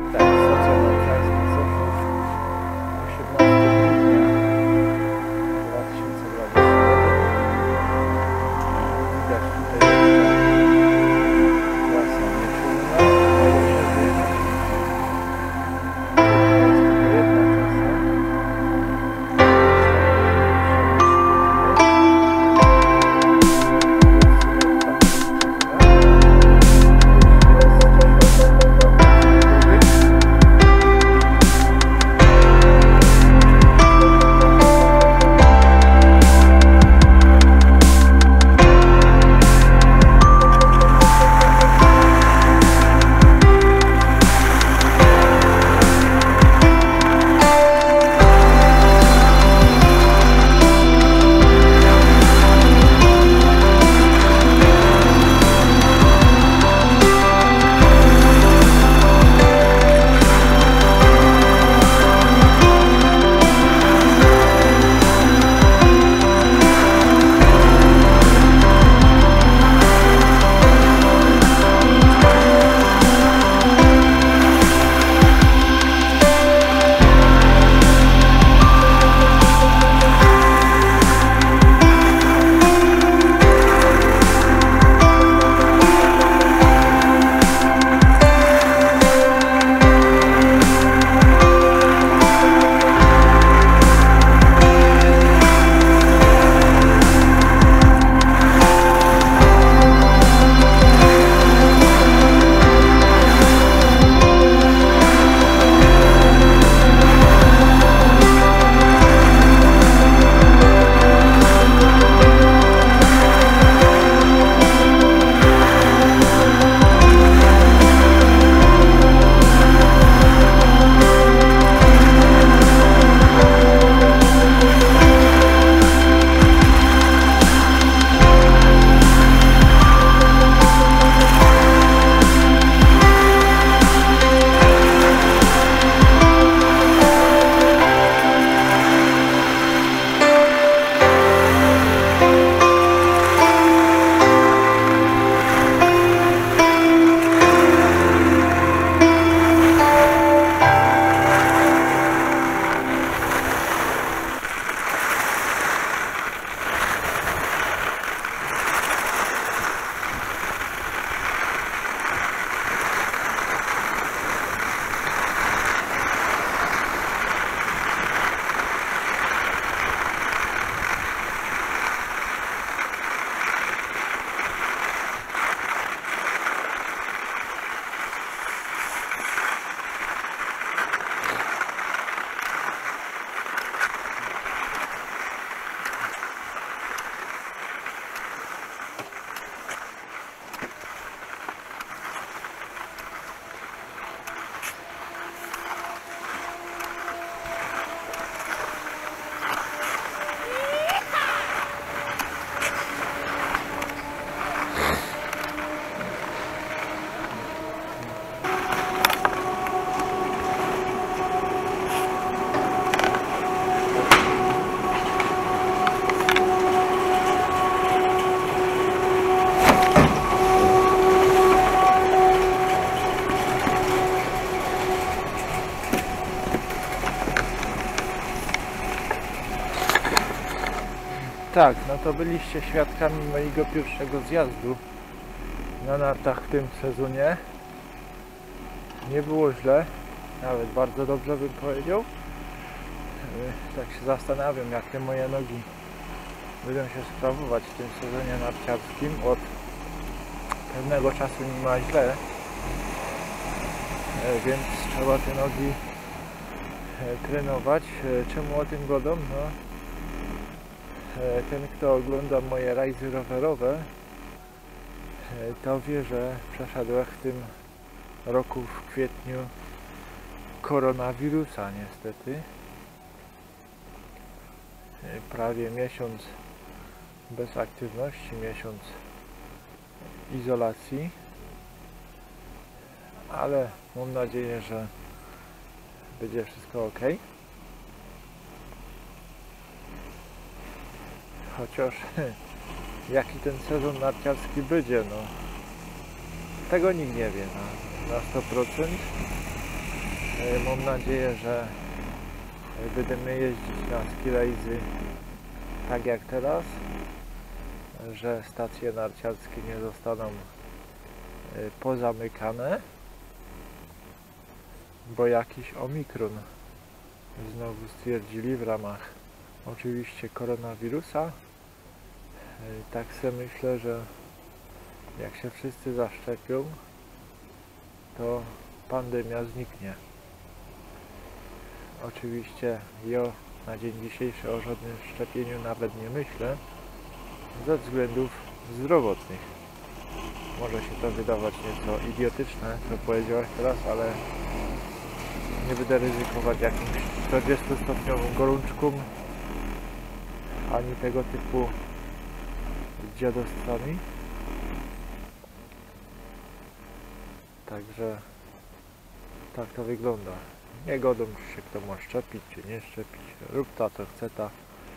Tak, stacja narciarska Sochów, 18 grudnia 2021. Widać tutaj jeszcze trasa nieczynna, tak, no to byliście świadkami mojego pierwszego zjazdu na nartach w tym sezonie. Nie było źle, nawet bardzo dobrze bym powiedział. Tak się zastanawiam, jak te moje nogi będą się sprawować w tym sezonie narciarskim. Od pewnego czasu nie ma źle, więc trzeba te nogi trenować. Czemu o tym gadam? No, ten, kto ogląda moje rajdy rowerowe, to wie, że przeszedłem w tym roku w kwietniu koronawirusa niestety. Prawie miesiąc bez aktywności, miesiąc izolacji, ale mam nadzieję, że będzie wszystko ok. Chociaż jaki ten sezon narciarski będzie, no tego nikt nie wie na 100%. Mam nadzieję, że będziemy jeździć na ski race'y tak jak teraz, że stacje narciarskie nie zostaną pozamykane, bo jakiś omikron znowu stwierdzili w ramach oczywiście koronawirusa. Tak sobie myślę, że jak się wszyscy zaszczepią, to pandemia zniknie. Oczywiście ja na dzień dzisiejszy o żadnym szczepieniu nawet nie myślę ze względów zdrowotnych. Może się to wydawać nieco idiotyczne, co powiedziałeś teraz, ale nie będę ryzykować jakimś 40-stopniową gorączką ani tego typu dziadostwami. Także tak to wygląda. Nie godą się kto ma szczepić czy nie szczepić. Rób ta co chce ta.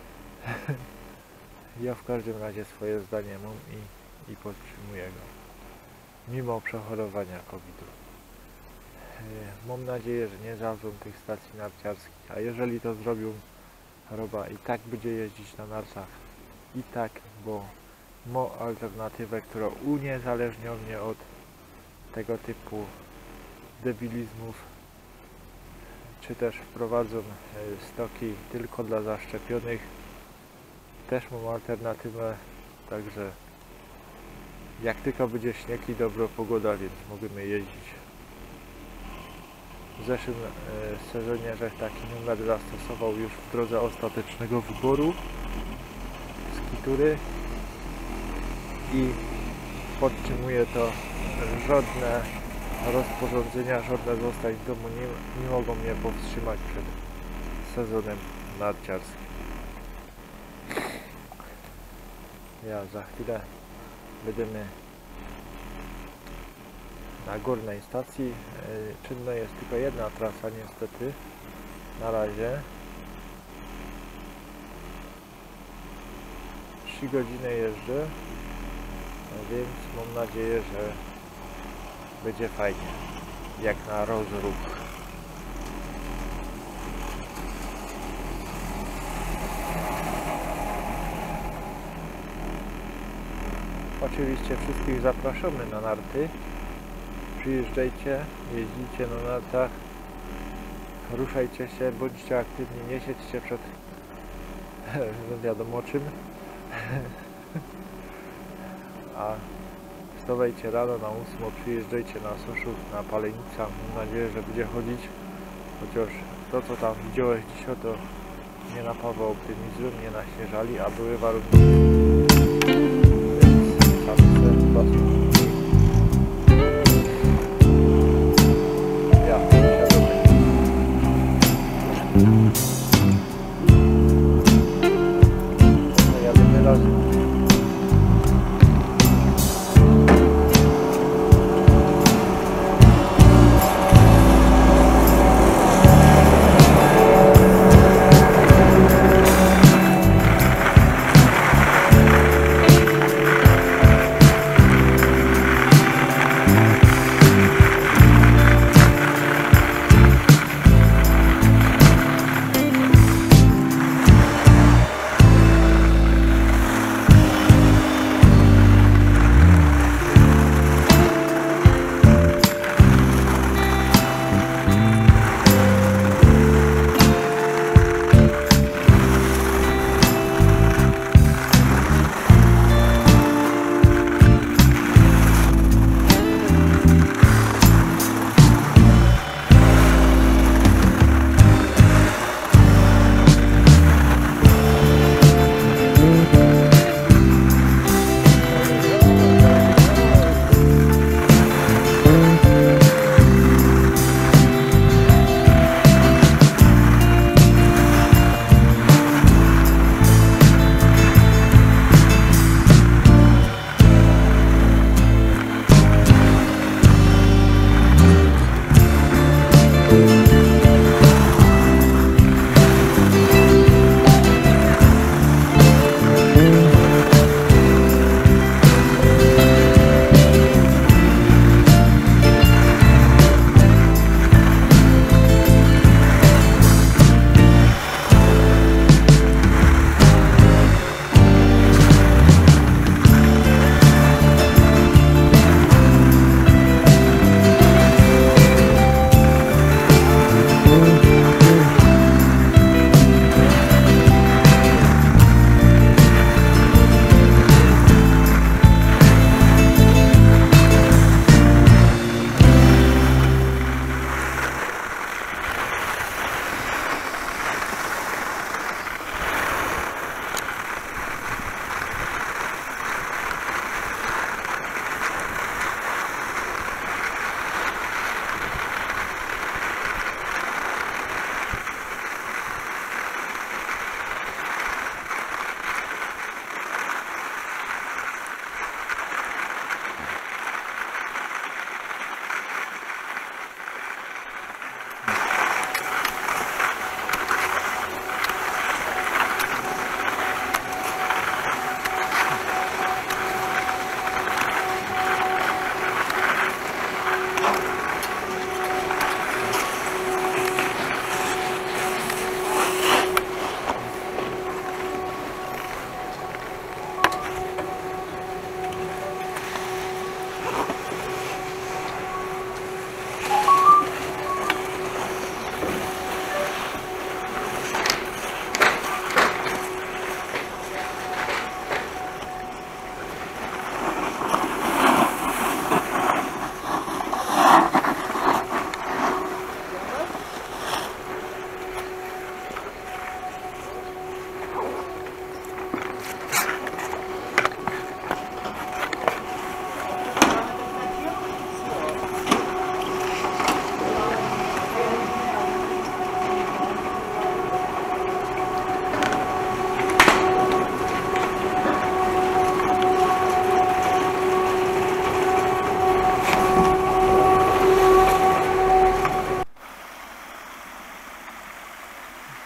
Ja w każdym razie swoje zdanie mam i podtrzymuję go. Mimo przechorowania COVID-u. Mam nadzieję, że nie zawrzą tych stacji narciarskich, a jeżeli to zrobią, Roba i tak będzie jeździć na nartach. I tak, bo ma alternatywę, która uniezależnia mnie od tego typu debilizmów, czy też wprowadzą stoki tylko dla zaszczepionych. Też mam alternatywę, także jak tylko będzie śnieg i dobra pogoda, więc możemy jeździć. W zeszłym sezonie żech taki numer zastosował już w drodze ostatecznego wyboru skitury i podtrzymuje to, żadne rozporządzenia, żadne zostań w domu nie mogą mnie powstrzymać przed sezonem narciarskim. Ja za chwilę będziemy na górnej stacji. Czynna jest tylko jedna trasa niestety na razie. 3 godziny jeżdżę, więc mam nadzieję, że będzie fajnie, jak na rozruch. Oczywiście wszystkich zapraszamy na narty. Przyjeżdżajcie, jeździcie na nartach, ruszajcie się, bądźcie aktywni, nie siedźcie przed no wiadomo czym. A wstawajcie rano na 8, przyjeżdżajcie na Soszów, na Palenica. Mam nadzieję, że będzie chodzić, chociaż to co tam widziałeś dzisiaj, to nie napawa optymizmem, nie naśnieżali, a były warunki. Więc sam se was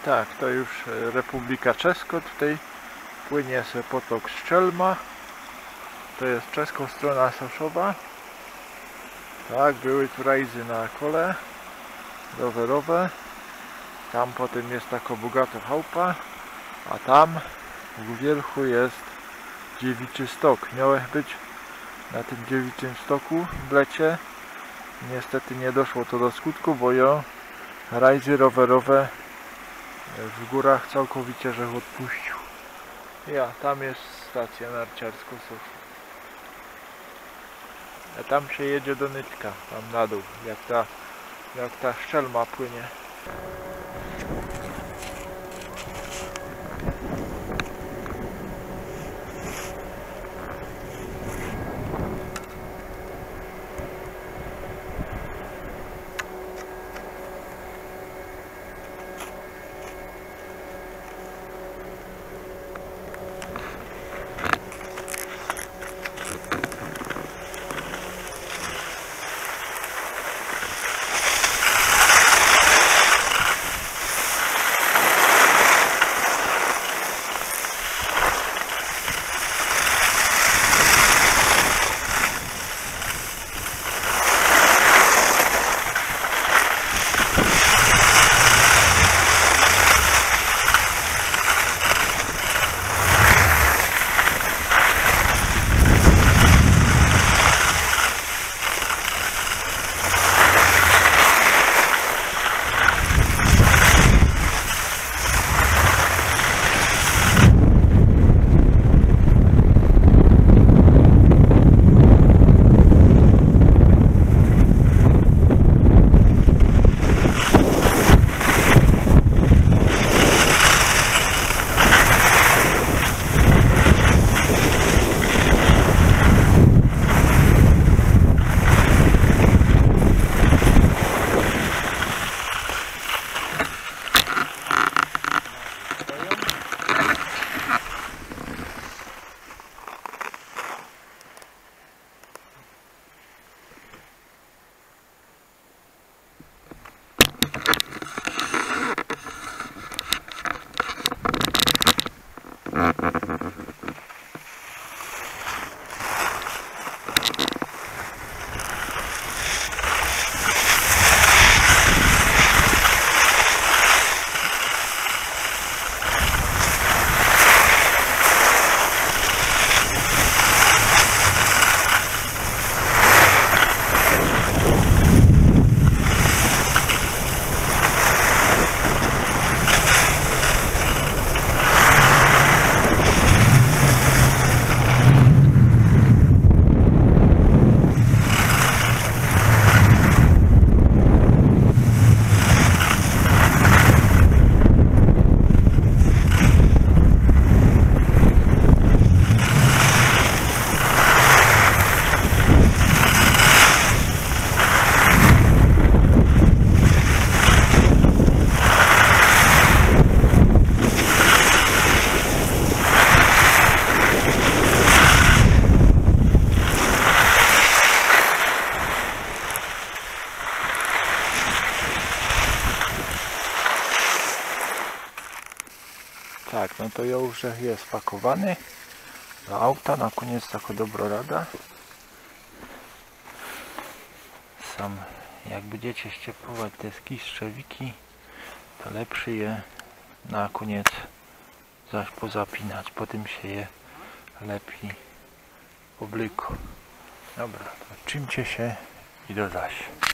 Tak, to już Republika Czesko, tutaj płynie sobie potok Strzelma. To jest czeska strona Soszowa. Tak, były tu rajzy na kole rowerowe. Tam potem jest taka bogata chałupa, a tam w wierchu jest dziewiczy stok. Miałeś być na tym dziewiczym stoku w lecie. Niestety nie doszło to do skutku, bo rajzy rowerowe w górach całkowicie żech odpuścił. Tam jest stacja narciarska. A tam się jedzie do Nytka, tam na dół, jak ta Strzelma płynie. Tak, no to już jest pakowany do auta. Na koniec taka dobra rada. Sam jak będziecie ściepować te skiszczewiki, to lepszy je na koniec zaś pozapinać, potem się je lepiej oblyko. Dobra, to czymcie się i do zaś.